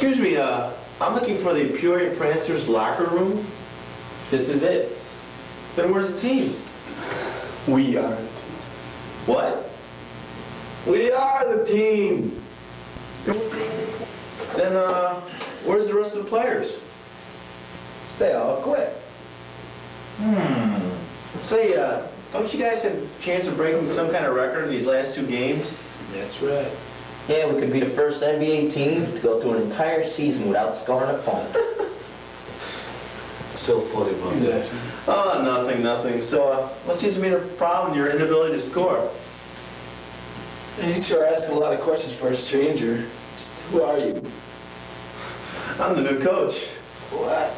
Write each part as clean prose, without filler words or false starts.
Excuse me, I'm looking for the Peoria Prancers locker room. This is it. Then where's the team? We are the team. What? We are the team. Then, where's the rest of the players? They all quit. Say, don't you guys have a chance of breaking some kind of record in these last 2 games? That's right. Yeah, we could be the first NBA team to go through an entire season without scoring a point. So funny about that. Oh, nothing. So, what seems to be the problem? Your inability to score. You sure asking a lot of questions for a stranger. Just, who are you? I'm the new coach. What?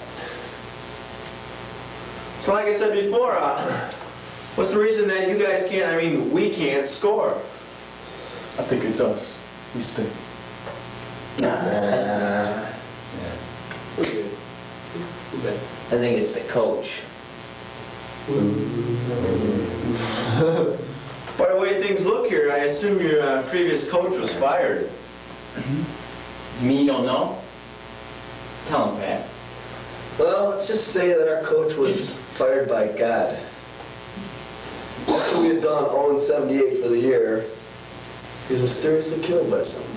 So like I said before, what's the reason that you guys can't, I mean, we can't score? I think it's us. We stink. Nah. We're good. We're bad. I think it's the coach. By the way things look here, I assume your previous coach was fired. Me, you don't know? Tell him, Pat. Well, let's just say that our coach was fired by God. After we had done 0-78 for the year, he was mysteriously killed by someone.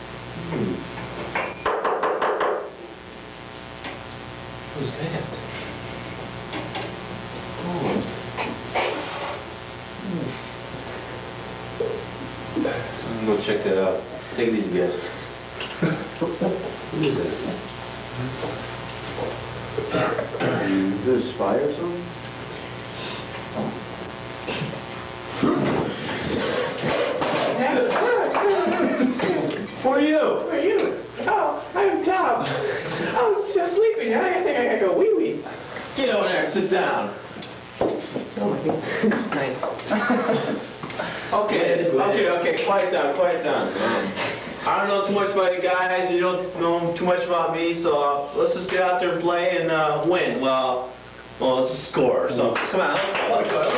Who's that? So I'm gonna go check that out. Take it easy, guys. Who is that? Is this a spy or something? Who are you? Who are you? Oh, I'm Tom. I was just sleeping. I think I gotta go wee-wee. Get over there, sit down. Okay, quiet down. I don't know too much about you guys, you don't know too much about me, so let's just get out there and play and win. Well, let's score. So, come on, let's go.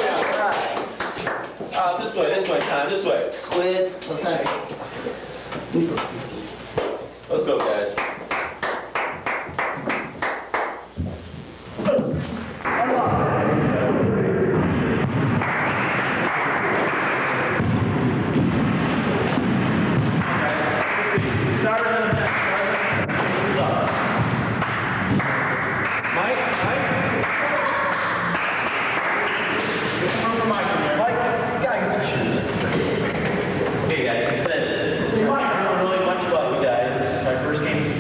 This way, Tom, this way. Squid, what's that? Let's go, guys. Hey guys, I said, I don't know really much about you guys. This is my first game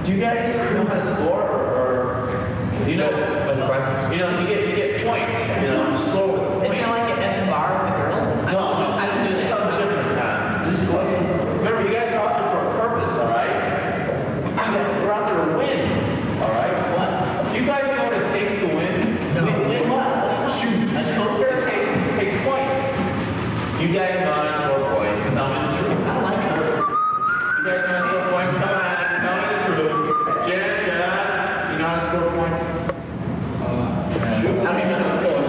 Do you guys know how to score, or you know, you get points, you know, you score with points. Isn't it like an F bar with a girl? No, I do something different now. This is like, remember, you guys are out there for a purpose, all right? We're out there to win, all right? What? Do you guys know what it takes to win? No. Win what? Shoot. A toaster takes points. You guys know how to score points. Tell me the truth. I don't like her. You guys know how to score points? Come on, tell me the truth. Jen, you know how to score points? I mean,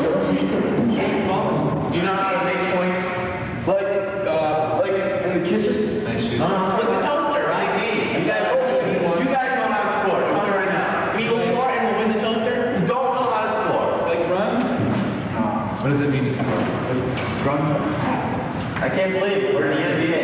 Do you know how to make points? Like in the kitchen? with the toaster, right? You guys know how to score. Tell me right now. We go for it and we'll win the toaster? You don't know how to score. Like run? What does it mean to score? Run? I can't believe it. We're in the NBA.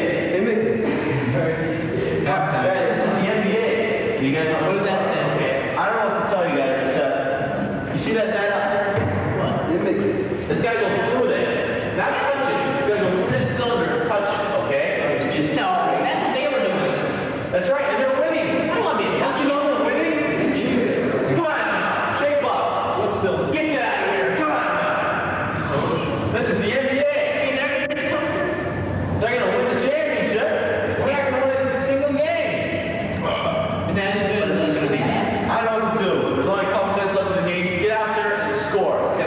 Halftime. Guys, this is the NBA. You guys know What is that then? Okay. I don't know what to tell you guys. You see that guy out there? What? It's got to go through there. Not touch it. It's got to go through that cylinder and touch it, okay? No, that's what they were doing. That's right, and they're winning. I don't want to be a Don't you know they're winning? Come on now. Shape up. What's cylinder? Get me out of here. Come on now. This is the NBA. They're going to win the championship. We're not going to win a single game. And that is good. That's what they had. I don't know what to do. There's only a couple minutes left in the game. Get out there and score. Okay,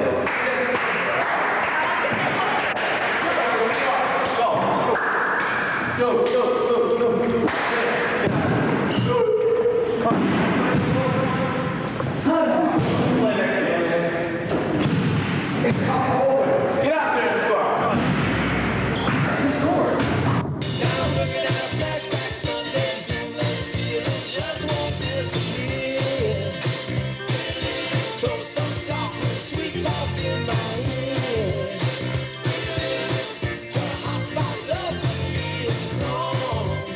go. Play next to me, okay? Get out there and score. Come on. Score. Now looking at flashback Sundays and those feelings just won't disappear. So some dark and sweet talk in my ear. The hot spot love for me is strong.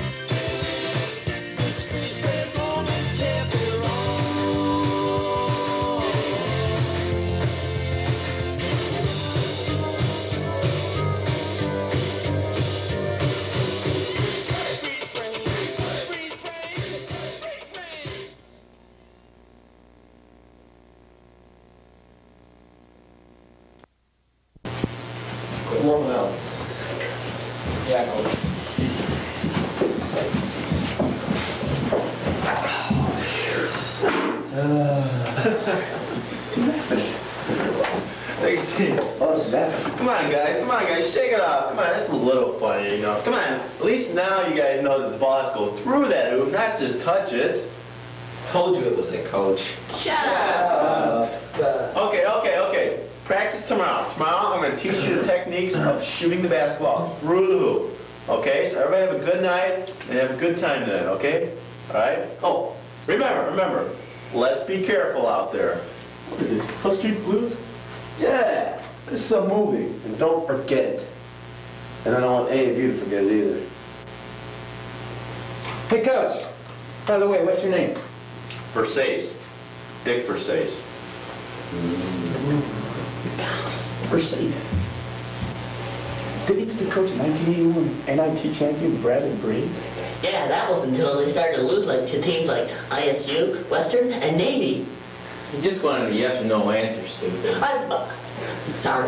This freeze-frame moment can't be wrong. Freeze-frame, freeze-frame, freeze-frame. Quit warming up. Yeah, coach. Take a seat. Oh, it's that. Come on, guys. Come on, guys. Shake it off. Come on. It's a little funny, you know. Come on. At least now you guys know that the ball has to go through that hoop, not just touch it. Told you it was a coach. Shut up. Okay. Practice tomorrow. Tomorrow I'm going to teach you the techniques of shooting the basketball through the hoop. Okay? So everybody have a good night and have a good time tonight, okay? All right? Oh, remember, let's be careful out there. What is this? Hull Street Blues? Yeah, this is a movie, and don't forget it. And I don't want any of you to forget it either. Hey, Coach. By the way, what's your name? Versace. Dick Versace. Versace. Did he was the coach in 1981 NIT champion Bradley Braves? Yeah, that was until they started to lose like to teams like ISU, Western, and Navy. He just wanted a yes or no answer, stupid. Sorry.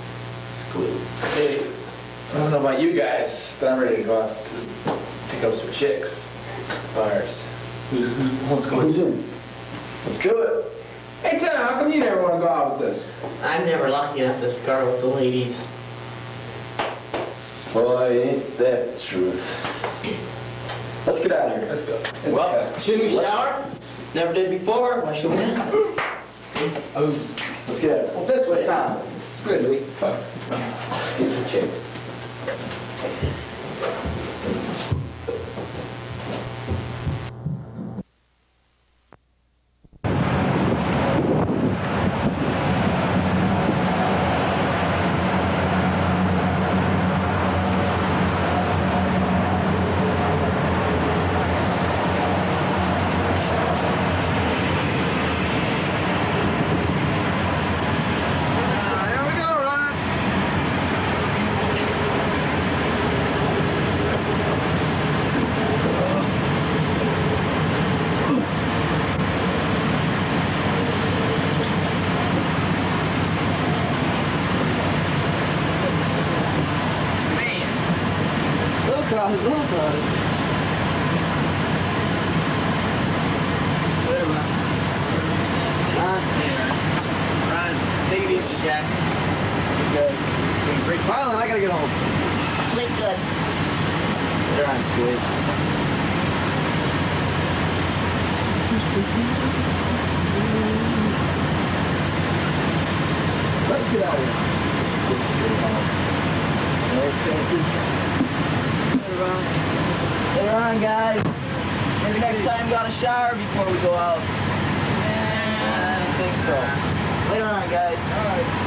Hey, I don't know about you guys, but I'm ready to go out to pick up some chicks. Bars. Who's in? Let's do it. Hey, Tom, how come you never want to go out with us? I'm never lucky enough to scar with the ladies. Boy, ain't that the truth. Let's get out of here. Let's go. Well, shouldn't we shower? Never did before. Why should we now? Let's get out of here. Well, this way, Tom. It's good, Lee. Get some chicks. Crowd is well crowded. Ron, take it easy, Jack. Good. Marlon, I gotta get home. Sleep good. They're on squid. Let's get out of here. Later on, guys. Maybe next time we gotta shower before we go out. I don't think so. Later on, guys. All right.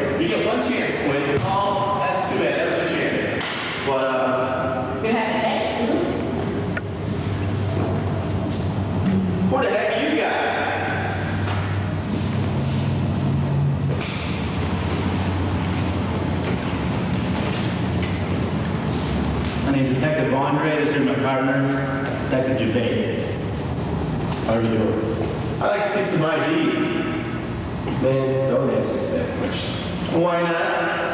But, You have a What the heck are you guys? My name's Detective Andre. This is my partner, Detective Gervais. How are you doing? I'd like to see some IDs. Man, don't ask us that question. Why not?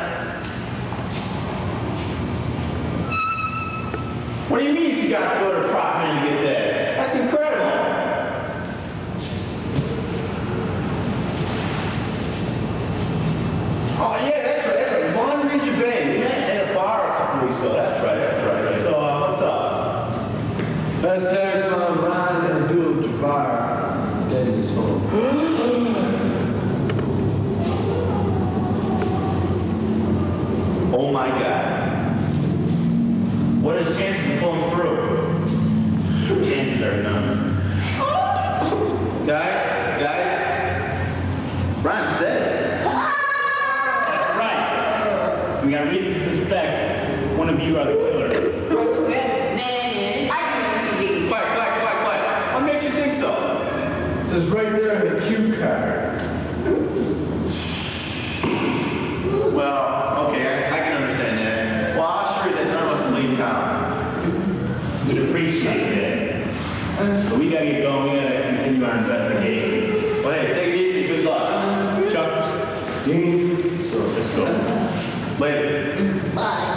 What do you mean you got to go to Proctor to get that? That's incredible. Oh yeah, that's right. Laundry Gervais. We met at a bar a couple weeks ago. That's right. So what's up? Last time found Ron Abdul Jabbar dead in his home. Oh my God. What is the chances of pulling through? Chances are none. Guys, Ron's dead. That's right. We got reason to suspect one of you are the killer. Quiet. What makes you think so? It says right there in the cue card. Well, okay, I can understand that. Well, I'll assure you that none of us will leave town. We'd appreciate that. But we gotta get going. We gotta continue our investigation. Well, hey, take it easy. Good luck. Chuck, Dean, so let's go. Later. Bye.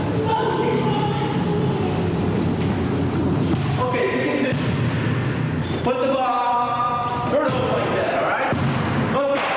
Okay, to continue. Put the ball. First one like that, all right? Let's go.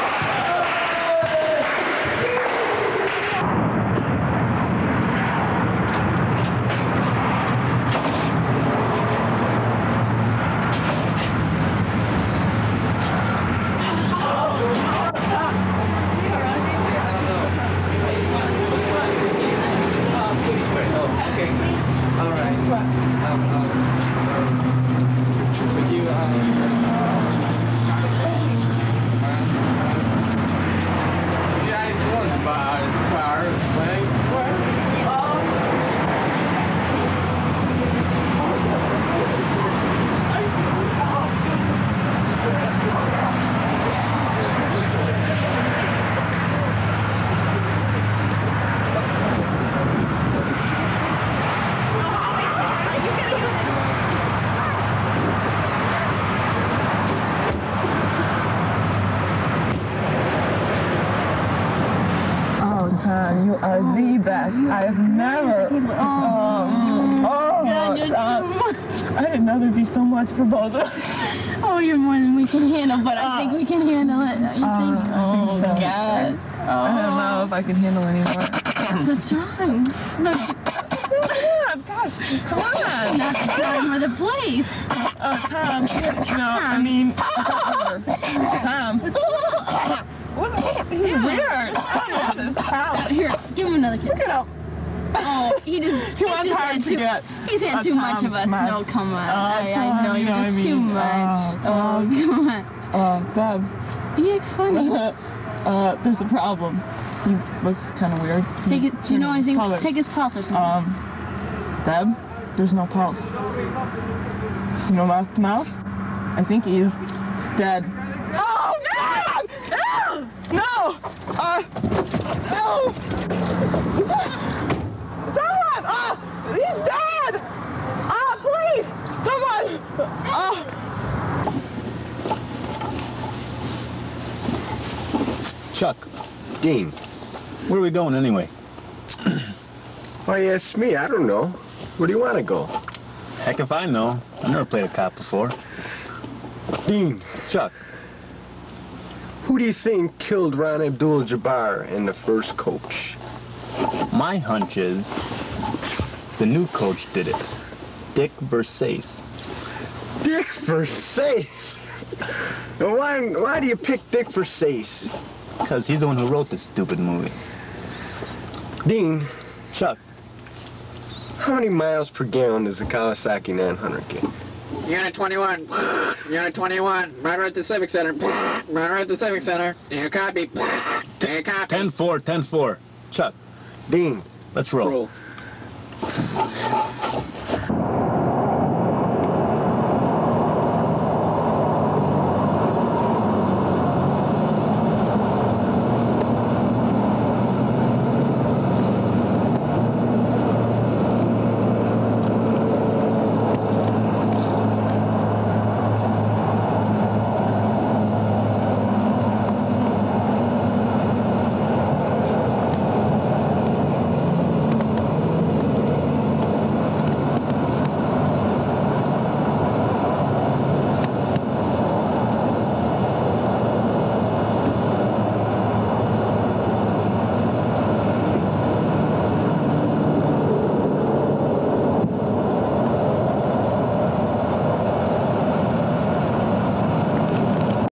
Tom, you are the best. I have never. I didn't know there'd be so much for both of us. Oh, you're more than we can handle, but I think we can handle it. You think? Oh, so. God. I don't know if I can handle anymore. What's wrong? No. Gosh, come on. Not the time or the place. Tom. No, I mean, Tom. What? He's weird. Tom. Here, give him another kiss. Look at him. Oh, he just hard to get. He's had too much of us. No, come on. I know you're just too much. Oh, come on. Deb. He's funny. There's a problem. He looks kind of weird. Do you know anything? Color. Take his pulse or something. Deb, there's no pulse. You know mouth to mouth? I think he's dead. Oh, no! No! No! Someone! He's dead! Please! Someone! Chuck, Dean. where are we going anyway? Why you ask me? I don't know. Where do you want to go? Heck if I know. I've never played a cop before. Dean. Chuck, Who do you think killed Ron Abdul-Jabbar in the first coach? my hunch is the new coach did it. Dick Versace. Dick Versace? Why do you pick Dick Versace? Because he's the one who wrote this stupid movie. Dean, Chuck, how many miles per gallon does a Kawasaki 900 get? Unit 21. Unit 21. Right at the Civic Center. Right at the Civic Center. Do you copy? Do you copy? 10-4, 10-4. Chuck, Dean. let's roll. Roll.